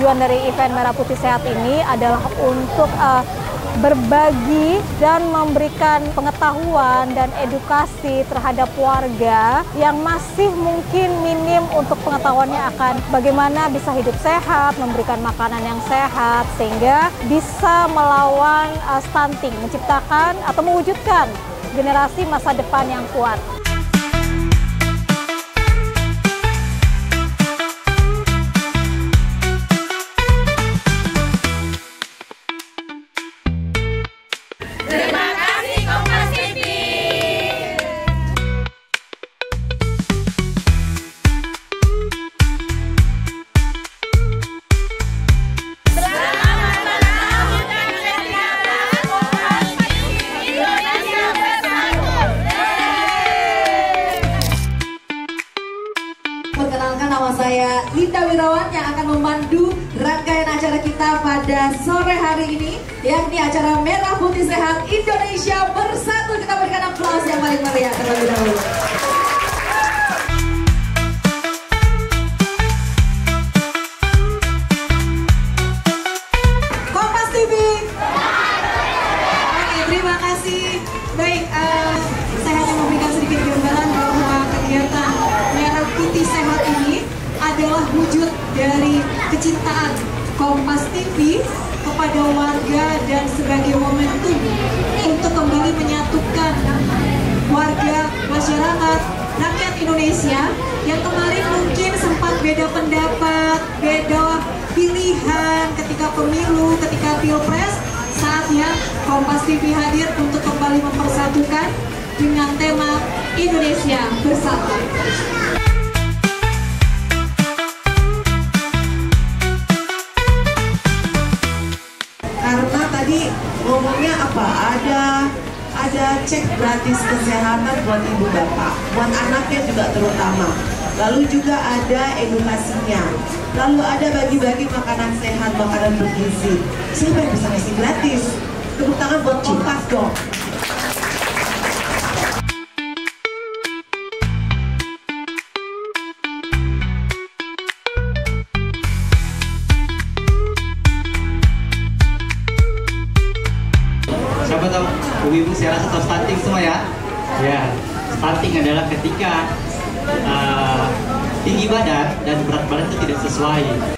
tujuan dari event Merah Putih Sehat ini adalah untuk berbagi dan memberikan pengetahuan dan edukasi terhadap warga yang masih mungkin minim untuk pengetahuannya akan bagaimana bisa hidup sehat, memberikan makanan yang sehat, sehingga bisa melawan stunting, menciptakan atau mewujudkan generasi masa depan yang kuat. Terima kasih Kompas TV. Selamat melanjutkan kegiatan Kompas TV Indonesia Bersatu. Perkenalkan, nama saya Linda Wirawan yang akan memandu rangkaian acara kita pada sore hari ini, yakni acara Merah Putih Sehat Indonesia Bersatu. Kita berikan aplaus yang paling meriah terlebih dahulu. Kompas TV. Oke, terima kasih. Baik, saya hanya memberikan sedikit gambaran bahwa kegiatan Merah Putih Sehat ini adalah wujud dari kecintaan Kompas TV kepada warga dan sebagai momentum untuk kembali menyatukan warga, masyarakat, rakyat Indonesia yang kemarin mungkin sempat beda pendapat, beda pilihan ketika pemilu, ketika pilpres. Saatnya Kompas TV hadir untuk kembali mempersatukan dengan tema Indonesia Bersatu. Karena tadi ngomongnya apa? Ada cek gratis kesehatan buat ibu bapak, buat anaknya juga terutama. Lalu juga ada edukasinya. Lalu ada bagi-bagi makanan sehat, makanan bergizi. Siapa yang bisa ngasih gratis? Tepuk tangan buat Kompas dong. Siapa tahu ibu-ibu saya rasa tahu stunting semua ya? Ya, stunting adalah ketika tinggi badan dan berat badan itu tidak sesuai.